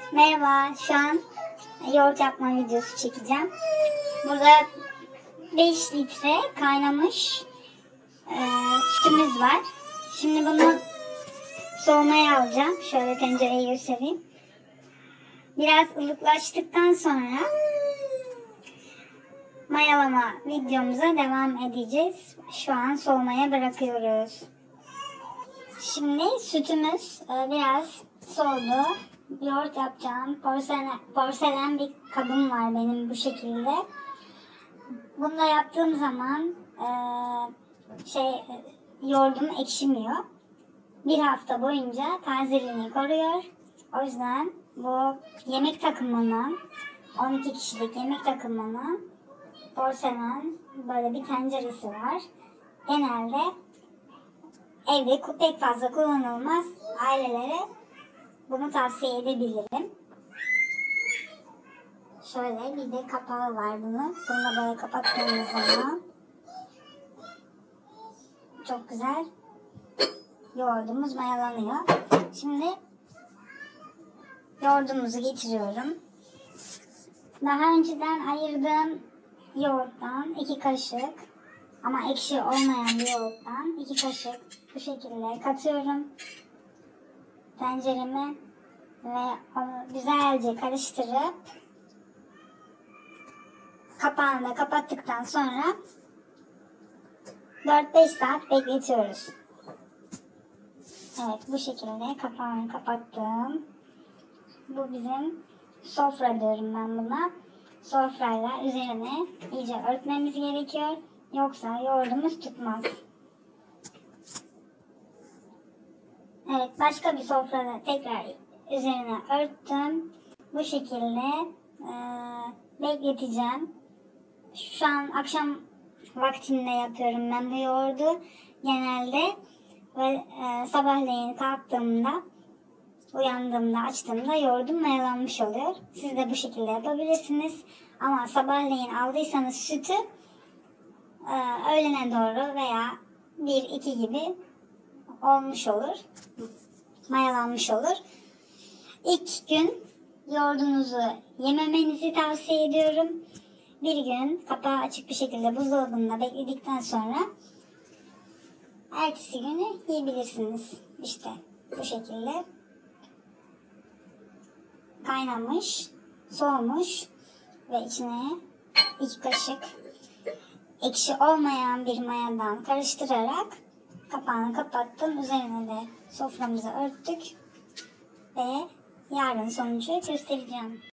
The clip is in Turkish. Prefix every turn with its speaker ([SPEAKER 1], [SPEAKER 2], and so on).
[SPEAKER 1] Merhaba, şu an yoğurt yapma videosu çekeceğim. Burada 5 litre kaynamış sütümüz var. Şimdi bunu soğumaya alacağım. Şöyle tencereyi göstereyim. Biraz ılıklaştıktan sonra mayalama videomuza devam edeceğiz. Şu an soğumaya bırakıyoruz. Şimdi sütümüz biraz soğudu. Yoğurt yapacağım. Porselen bir kabım var benim bu şekilde. Bunu da yaptığım zaman yoğurdum ekşimiyor. Bir hafta boyunca tazeliğini koruyor. O yüzden bu yemek takımının 12 kişilik yemek takımının porselen böyle bir tenceresi var. Genelde evde pek fazla kullanılmaz ailelere bunu tavsiye edebilirim. Şöyle bir de kapağı var bunun. Bunu da böyle kapattığımız zaman çok güzel yoğurdumuz mayalanıyor. Şimdi yoğurdumuzu getiriyorum. Daha önceden ayırdığım yoğurttan 2 kaşık ama ekşi olmayan bir yoğurttan 2 kaşık bu şekilde katıyorum tencereme ve onu güzelce karıştırıp kapağını da kapattıktan sonra 4-5 saat bekletiyoruz. Evet, bu şekilde kapağını kapattım. Bu bizim sofra diyorum ben buna. Sofrayla üzerine iyice örtmemiz gerekiyor. Yoksa yoğurdumuz tutmaz. Evet, başka bir sofrada tekrar üzerine örttüm. Bu şekilde bekleteceğim. Şu an akşam vaktinde yapıyorum ben bu yoğurdu genelde ve sabahleyin kalktığımda, uyandığımda, açtığımda yoğurdum mayalanmış oluyor. Siz de bu şekilde yapabilirsiniz. Ama sabahleyin aldıysanız sütü öğlene doğru veya 1-2 gibi olmuş olur. Mayalanmış olur. İlk gün yoğurdunuzu yememenizi tavsiye ediyorum. Bir gün kapağı açık bir şekilde buzdolabında bekledikten sonra ertesi günü yiyebilirsiniz. İşte bu şekilde kaynamış, soğumuş ve içine 2 kaşık ekşi olmayan bir mayadan karıştırarak kapağını kapattım. Üzerine de soframızı örttük ve yarın sonucu göstereceğim.